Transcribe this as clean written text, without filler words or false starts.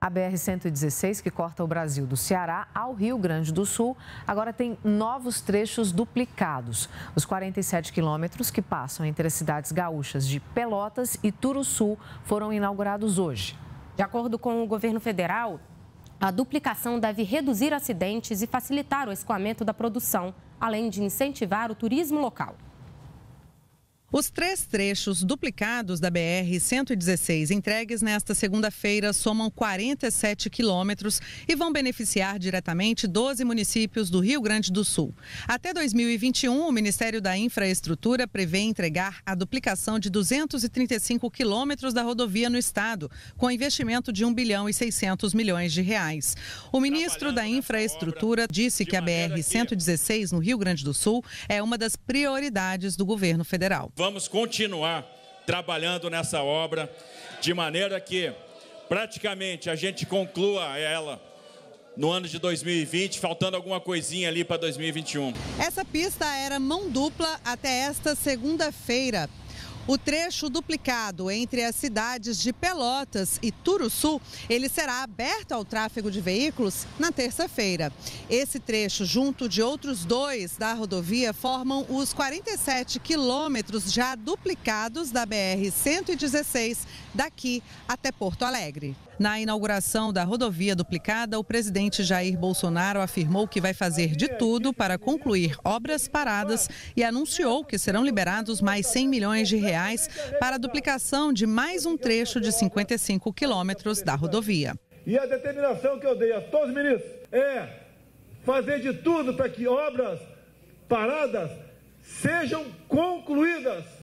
A BR-116, que corta o Brasil do Ceará ao Rio Grande do Sul, agora tem novos trechos duplicados. Os 47 quilômetros que passam entre as cidades gaúchas de Pelotas e Turuçu foram inaugurados hoje. De acordo com o governo federal, a duplicação deve reduzir acidentes e facilitar o escoamento da produção, além de incentivar o turismo local. Os 3 trechos duplicados da BR-116 entregues nesta segunda-feira somam 47 quilômetros e vão beneficiar diretamente 12 municípios do Rio Grande do Sul. Até 2021, o Ministério da Infraestrutura prevê entregar a duplicação de 235 quilômetros da rodovia no estado, com investimento de 1 bilhão e 600 milhões de reais. O ministro da Infraestrutura disse que a BR-116 no Rio Grande do Sul é uma das prioridades do governo federal. Vamos continuar trabalhando nessa obra de maneira que praticamente a gente conclua ela no ano de 2020, faltando alguma coisinha ali para 2021. Essa pista era mão dupla até esta segunda-feira. O trecho duplicado entre as cidades de Pelotas e Turuçu, ele será aberto ao tráfego de veículos na terça-feira. Esse trecho, junto de outros 2 da rodovia, formam os 47 quilômetros já duplicados da BR-116, daqui até Porto Alegre. Na inauguração da rodovia duplicada, o presidente Jair Bolsonaro afirmou que vai fazer de tudo para concluir obras paradas e anunciou que serão liberados mais 100 milhões de reais para a duplicação de mais um trecho de 55 quilômetros da rodovia. E a determinação que eu dei a todos os ministros é fazer de tudo para que obras paradas sejam concluídas.